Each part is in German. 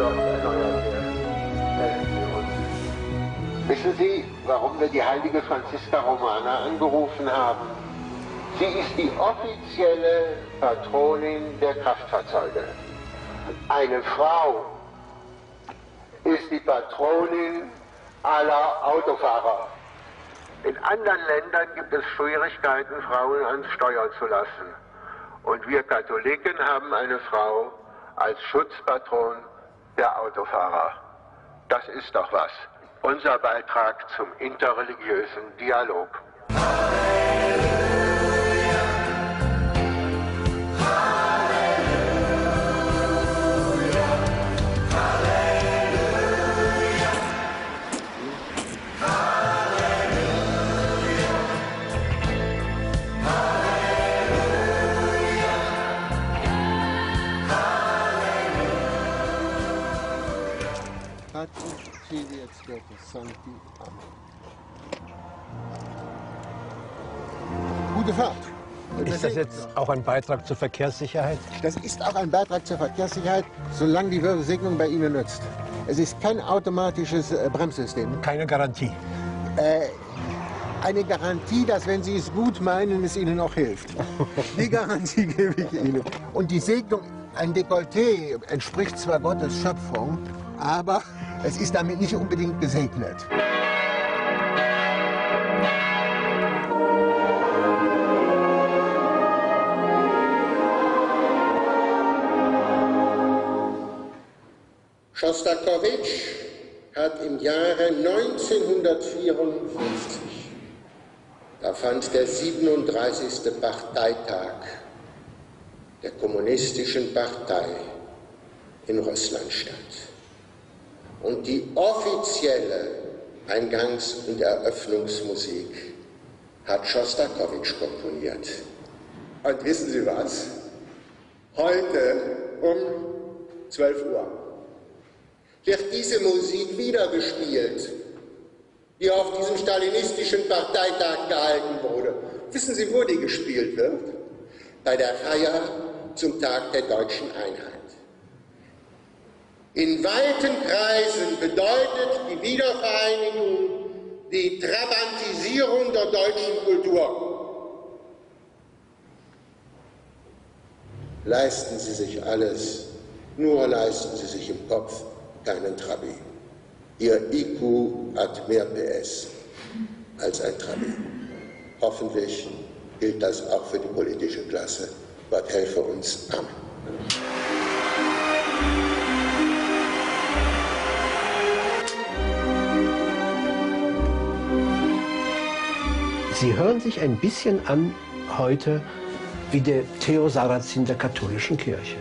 dort erneuert werden. Helfen Sie uns. Wissen Sie, warum wir die heilige Franziska Romana angerufen haben? Sie ist die offizielle Patronin der Kraftfahrzeuge. Eine Frau ist die Patronin aller Autofahrer. In anderen Ländern gibt es Schwierigkeiten, Frauen ans Steuer zu lassen. Und wir Katholiken haben eine Frau als Schutzpatron der Autofahrer. Das ist doch was. Unser Beitrag zum interreligiösen Dialog. Gute Fahrt. Ist das jetzt auch ein Beitrag zur Verkehrssicherheit? Das ist auch ein Beitrag zur Verkehrssicherheit, solange die Segnung bei Ihnen nützt. Es ist kein automatisches Bremssystem. Keine Garantie. Eine Garantie, dass, wenn Sie es gut meinen, es Ihnen auch hilft. Die Garantie gebe ich Ihnen. Und die Segnung, ein Dekolleté, entspricht zwar Gottes Schöpfung, aber es ist damit nicht unbedingt gesegnet. Schostakowitsch hat im Jahre 1954, da fand der 37. Parteitag der Kommunistischen Partei in Russland statt. Und die offizielle Eingangs- und Eröffnungsmusik hat Schostakowitsch komponiert. Und wissen Sie was? Heute um 12 Uhr wird diese Musik wieder gespielt, die auf diesem stalinistischen Parteitag gehalten wurde. Wissen Sie, wo die gespielt wird? Bei der Feier zum Tag der deutschen Einheit. In weiten Kreisen bedeutet die Wiedervereinigung die Trabantisierung der deutschen Kultur. Leisten Sie sich alles, nur leisten Sie sich im Kopf keinen Trabi. Ihr IQ hat mehr PS als ein Trabi. Hoffentlich gilt das auch für die politische Klasse. Gott helfe uns. Amen. Sie hören sich ein bisschen an heute wie der Theo Sarrazin der katholischen Kirche.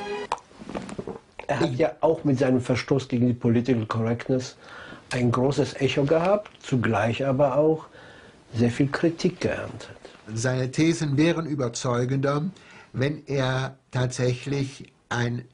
Er hat ja auch mit seinem Verstoß gegen die Political Correctness ein großes Echo gehabt, zugleich aber auch sehr viel Kritik geerntet. Seine Thesen wären überzeugender, wenn er tatsächlich einen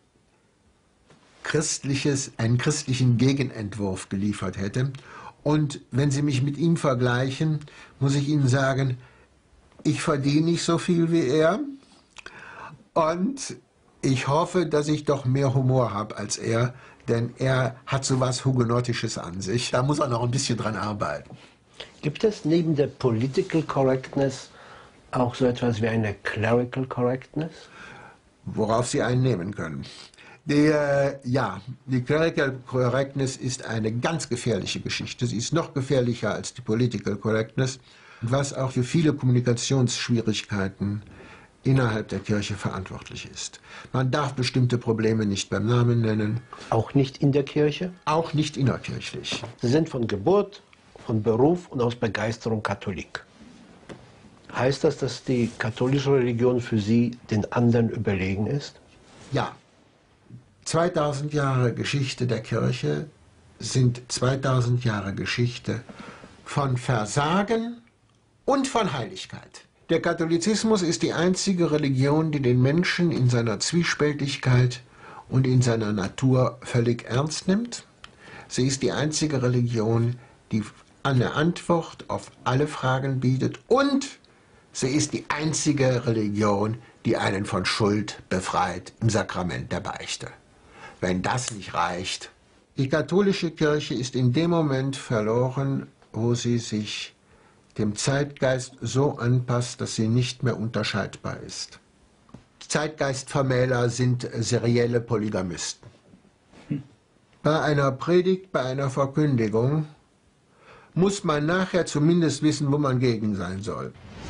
christlichen Gegenentwurf geliefert hätte. Und wenn Sie mich mit ihm vergleichen, muss ich Ihnen sagen, ich verdiene nicht so viel wie er. Und ich hoffe, dass ich doch mehr Humor habe als er, denn er hat so was Hugenottisches an sich. Da muss er noch ein bisschen dran arbeiten. Gibt es neben der Political Correctness auch so etwas wie eine Clerical Correctness? Worauf Sie einen nehmen können. Die Clerical Correctness ist eine ganz gefährliche Geschichte. Sie ist noch gefährlicher als die Political Correctness, was auch für viele Kommunikationsschwierigkeiten innerhalb der Kirche verantwortlich ist. Man darf bestimmte Probleme nicht beim Namen nennen. Auch nicht in der Kirche? Auch nicht innerkirchlich. Sie sind von Geburt, von Beruf und aus Begeisterung Katholik. Heißt das, dass die katholische Religion für Sie den anderen überlegen ist? Ja. 2000 Jahre Geschichte der Kirche sind 2000 Jahre Geschichte von Versagen und von Heiligkeit. Der Katholizismus ist die einzige Religion, die den Menschen in seiner Zwiespältigkeit und in seiner Natur völlig ernst nimmt. Sie ist die einzige Religion, die eine Antwort auf alle Fragen bietet, und sie ist die einzige Religion, die einen von Schuld befreit im Sakrament der Beichte. wenn das nicht reicht. Die katholische Kirche ist in dem Moment verloren, wo sie sich dem Zeitgeist so anpasst, dass sie nicht mehr unterscheidbar ist. Zeitgeistvermähler sind serielle Polygamisten. Bei einer Predigt, bei einer Verkündigung muss man nachher zumindest wissen, wo man gegen sein soll.